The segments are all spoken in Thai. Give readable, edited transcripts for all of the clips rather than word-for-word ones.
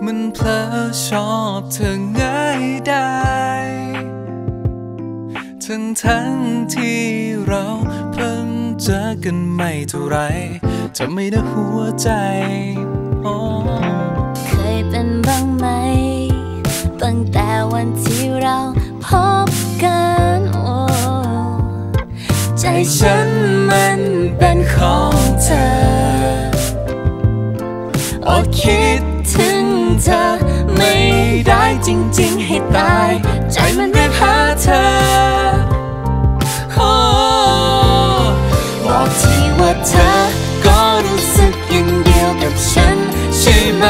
มันเพลอชอบเธอง่ายได้ทั้งที่เราเพิ่งเจอกันไม่เท่าไรทำไม่ได้หัวใจเคยเป็นบ้างไหมตั้งแต่วันที่เราพบกันใจฉันมันเป็นของเธอคิดถึงเธอไม่ได้จริงๆให้ตายใจมันเรียกหาเธอบอกทีว่าเธอก็รู้สึกอย่างเดียวกับฉันใช่ไหม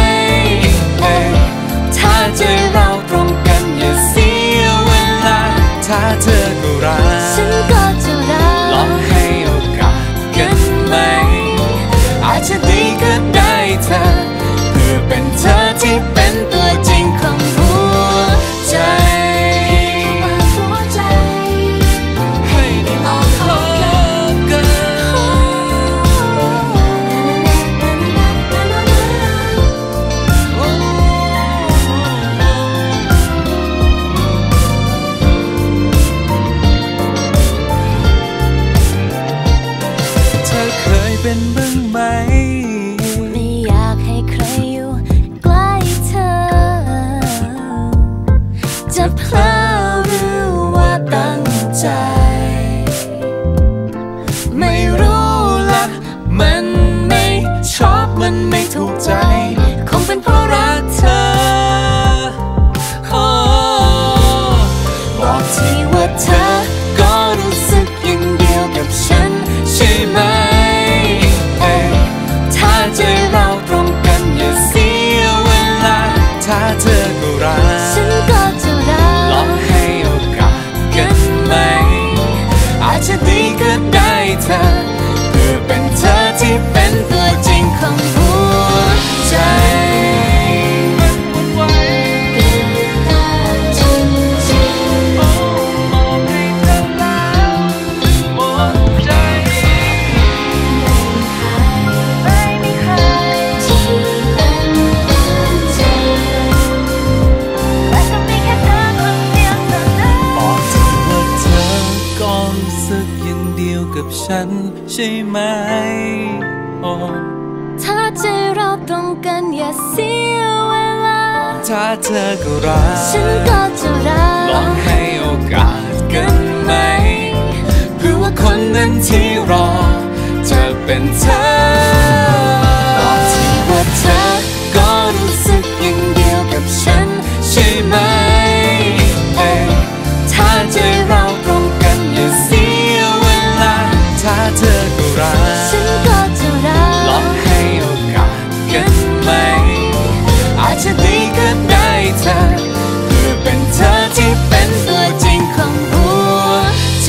ถ้าใจเราตรงกันอย่าเสียเวลาถ้าเธอก็รักฉันก็จะรักลองให้โอกาสกันไหมอาจจะดีก็ได้เธอเพื่อเป็นเธอที่เป็นตัวจริงของหัวใจให้ได้ลองพบกันเธอเคยเป็นบ้างไหมไม่อยากให้ใครอยู่ใกล้เธอจะเพลอหรือว่าตั้งใจไม่รู้ละมันไม่ชอบมันไม่ถูกใจคงเป็นเพราะรักเธอบอกทีว่าเธอก็รู้สึกอย่างเดียวกับฉันใช่ไหมถ้าใจเราตรงกันอย่าเสียเวลาถ้าเธอก็รักฉันก็จะรักลองให้โอกาสกันไหมอาจจะดีก็ได้เธอเพื่อเป็นเธอที่เป็นตัวจริงของหัวใจกับฉันใช่ไหมถ้าใจเราตรงกันอย่าเสียเวลาถ้าเธอก็รักฉันก็จะรักลองให้โอกาสกันไหมเพื่อว่าคนนั้นที่รอจะเป็นเธอบอกทีว่าเธอก็รู้สึกอย่างเดียวกับฉันใช่ไหมถ้าใจเราตรงกันอย่าเสียเวลาถ้าเธอก็รักฉันก็จะรักลองให้โอกาสกันไหมอาจจะดีก็ได้เธอเพื่อเป็นเธอที่เป็นตัวจริงของหัวใจ